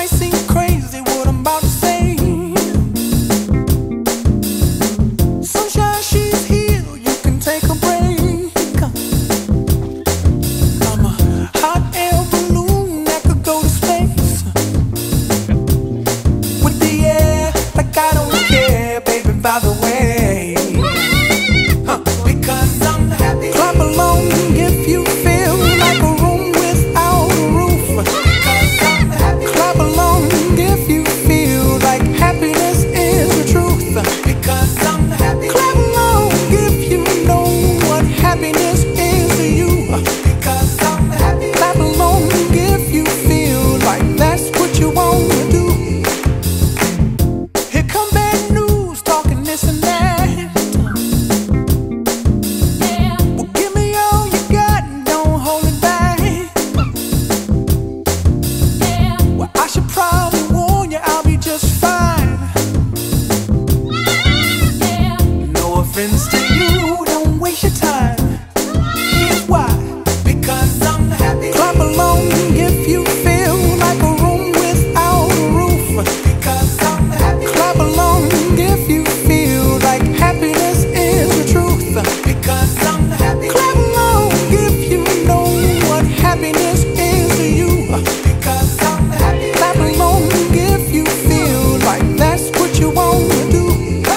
might seem crazy what I'm about to say. Sunshine, she's here, you can take a break. I'm a hot air balloon that could go to space with the air, like I don't care, baby, by the way. Because I'm happy. Clap along if you feel like a room without a roof. Because I'm happy. Clap along if you feel like happiness is the truth. Because I'm happy. Clap along if you know what happiness is to you. Because I'm happy. Clap along if you feel like that's what you want to do. Here come bad news, talking this and that. Friends to you, don't waste your time. Here's why. Because I'm happy. Clap along if you feel like a room without a roof. Because I'm happy. Clap along if you feel like happiness is the truth. Because I'm happy. Clap along if you know what happiness is to you. Because I'm happy. Clap along if you feel like that's what you want to do.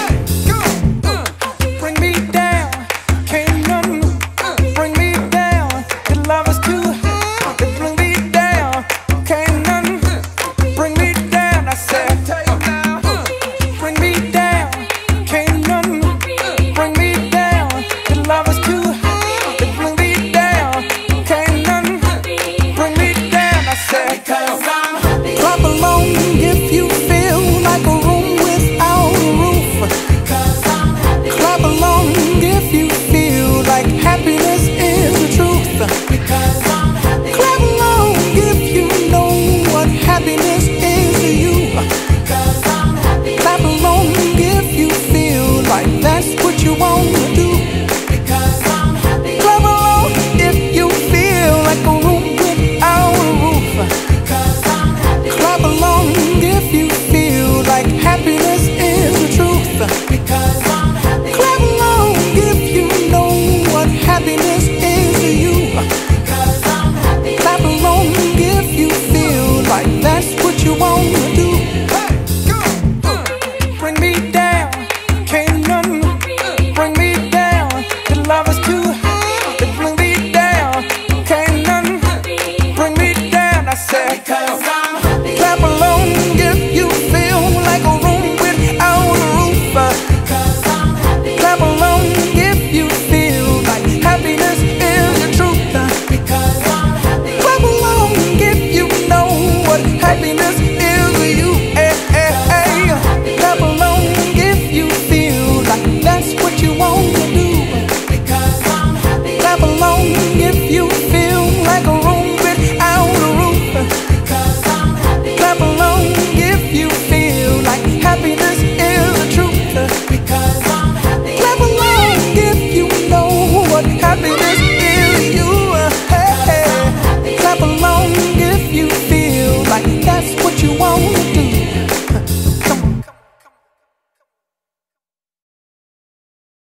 Happiness is the truth. Because I'm happy. Clap along if you know what happiness is to you. Because I'm happy. Clap along if you feel like that's what you want to do. Because I'm happy. Clap along if you feel like a room without a roof. Because I'm happy. Clap along if you feel like happiness is the truth. Because I'm happy. Clap along if you know what happiness is to you. Because I'm happy. Clap along if you feel like that's what you want to do. Hey, go. Bring me down, can't none bring me down. The love is too high to bring me down. Can't none bring me down. I said because